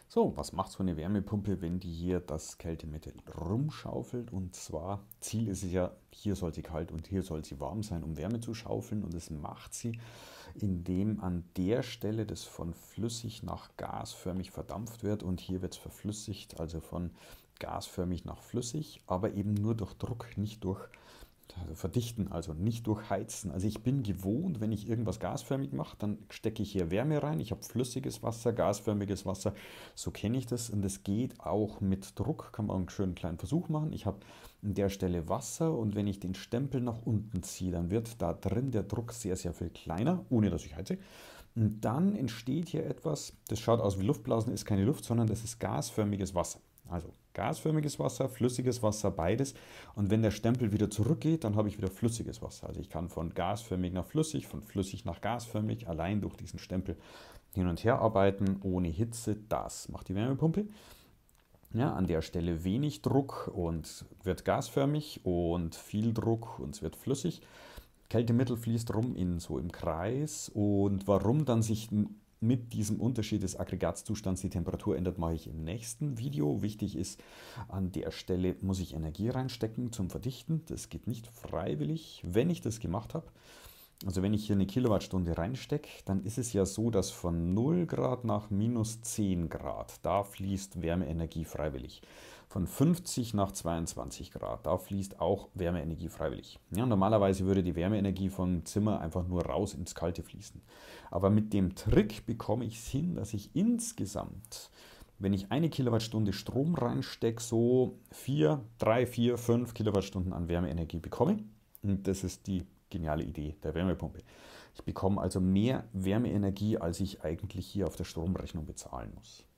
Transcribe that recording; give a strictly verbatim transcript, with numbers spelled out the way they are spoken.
So, was macht so eine Wärmepumpe, wenn die hier das Kältemittel rumschaufelt? Und zwar, Ziel ist es ja, hier soll sie kalt und hier soll sie warm sein, um Wärme zu schaufeln. Und das macht sie, indem an der Stelle das von flüssig nach gasförmig verdampft wird. Und hier wird es verflüssigt, also von gasförmig nach flüssig, aber eben nur durch Druck, nicht durch also verdichten, also nicht durchheizen. Also ich bin gewohnt, wenn ich irgendwas gasförmig mache, dann stecke ich hier Wärme rein. Ich habe flüssiges Wasser, gasförmiges Wasser. So kenne ich das und das geht auch mit Druck. Kann man einen schönen kleinen Versuch machen. Ich habe an der Stelle Wasser und wenn ich den Stempel nach unten ziehe, dann wird da drin der Druck sehr, sehr viel kleiner, ohne dass ich heize. Und dann entsteht hier etwas, das schaut aus wie Luftblasen, ist keine Luft, sondern das ist gasförmiges Wasser. Also gasförmiges Wasser, flüssiges Wasser, beides. Und wenn der Stempel wieder zurückgeht, dann habe ich wieder flüssiges Wasser. Also ich kann von gasförmig nach flüssig, von flüssig nach gasförmig allein durch diesen Stempel hin und her arbeiten, ohne Hitze. Das macht die Wärmepumpe. Ja, an der Stelle wenig Druck und wird gasförmig und viel Druck und es wird flüssig. Kältemittel fließt rum in so im Kreis und warum dann sich mit diesem Unterschied des Aggregatzustands die Temperatur ändert, mache ich im nächsten Video. Wichtig ist, an der Stelle muss ich Energie reinstecken zum Verdichten. Das geht nicht freiwillig. Wenn ich das gemacht habe, also wenn ich hier eine Kilowattstunde reinstecke, dann ist es ja so, dass von null Grad nach minus zehn Grad, da fließt Wärmeenergie freiwillig. Von fünfzig nach zweiundzwanzig Grad, da fließt auch Wärmeenergie freiwillig. Ja, normalerweise würde die Wärmeenergie vom Zimmer einfach nur raus ins Kalte fließen. Aber mit dem Trick bekomme ich es hin, dass ich insgesamt, wenn ich eine Kilowattstunde Strom reinstecke, so vier, drei, vier, fünf Kilowattstunden an Wärmeenergie bekomme. Und das ist die geniale Idee der Wärmepumpe. Ich bekomme also mehr Wärmeenergie, als ich eigentlich hier auf der Stromrechnung bezahlen muss.